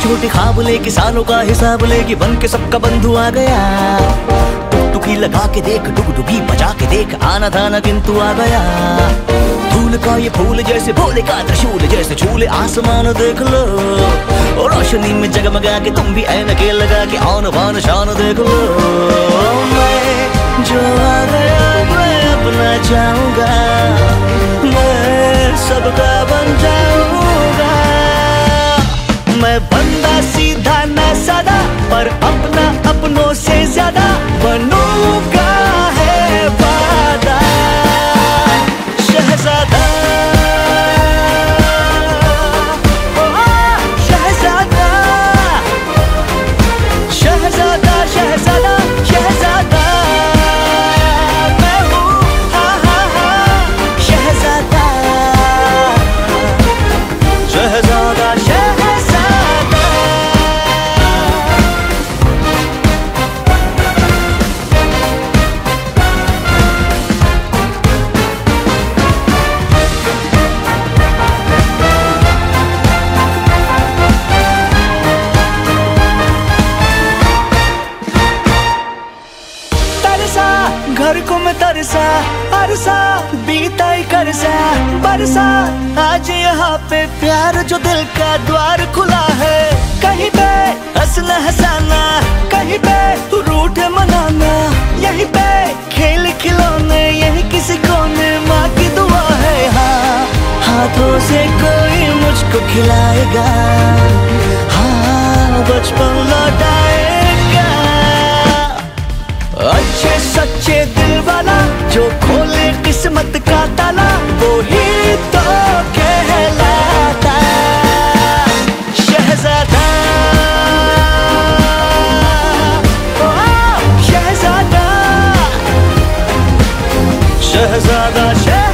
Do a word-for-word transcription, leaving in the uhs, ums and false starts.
छोटे ख्वाब लेके सालों का हिसाब लेके बन के सबका बंधु आ गया। टुकटुकी लगा के देख, डुगडुगी बजा के देख, आना था ना किंतु आ गया। फूल का ये फूल जैसे, भोले का त्रिशूल जैसे, छूले आसमान देख लो। और रोशनी में जगमगा के तुम भी ऐनके लगा के आन बान शान देख लो। मैं जो आ गया मैं अपना चाहूंगा, मैं सबका बन जाऊंगा। मैं बंदा सीधा न सादा, पर अपना अपनों से ज्यादा बनूंगा है वादा। शहजादा शहजादा शहजादा शहजादा शहजादा मैं हूँ, हाँ हाँ हाँ शहजादा शहजादा शहजादा। घर को मैं तरसा, अरसा बीता ही करसा बरसा। आज यहाँ पे प्यार जो दिल का द्वार खुला है। कहीं पे हंसना हंसाना, कहीं पे रूठ मनाना, यहीं पे खेल खिलौने, यही किसी कोने माँ की दुआ है। हाँ हाथों से कोई मुझको खिलाएगा, हाँ बचपन लौटाएगा। अच्छे सच्चे दिल वाला जो खोले किस्मत का ताला, वो ही तो कहलाता शहजादा। ओ शहजादा शहजादा शहजादा।